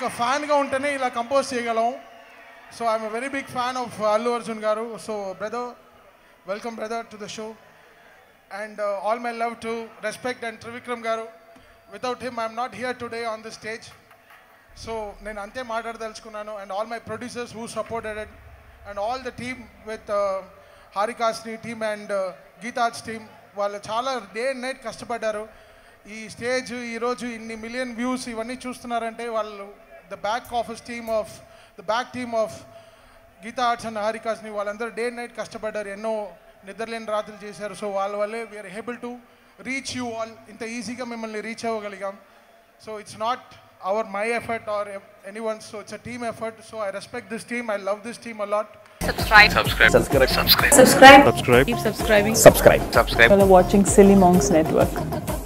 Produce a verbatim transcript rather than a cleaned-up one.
ఒక ఫ్యాన్గా ఉంటేనే ఇలా కంపోజ్ చేయగలం. So I'm a very big fan of Allu Arjun garu. So brother, welcome brother to the show. And all my love to respect and Trivikram garu. Without him I'm not here today on the stage. So నేను అంతే మాట్లాడదలుచుకున్నాను. And all my producers who supported it and all the team with హారికాస్ని team and Geetha's team, వాళ్ళు చాలా day and night కష్టపడ్డారు. ఈ stage ఈరోజు ఇన్ని మిలియన్ వ్యూస్ ఇవన్నీ చూస్తున్నారంటే వాళ్ళు the back office team of the back team of Geetha Arts and హారికాస్ని వాళ్ళందరూ డే అండ్ నైట్ కష్టపడ్డారు, ఎన్నో నిద్రలేని రాత్రులు చేశారు. సో వాళ్ళ వల్లే we're able to reach you all, ఇంత ఈజీగా మిమ్మల్ని రీచ్ అవ్వగలిగాం. So it's not our my effort or any one, so it's a team effort. So I respect this team, I love this team a lot. Subscribe. Subscribe. Subscribe. Subscribe. Subscribe. Subscribe. Keep subscribing. Subscribe. Subscribe. While watching Silly Monks Network.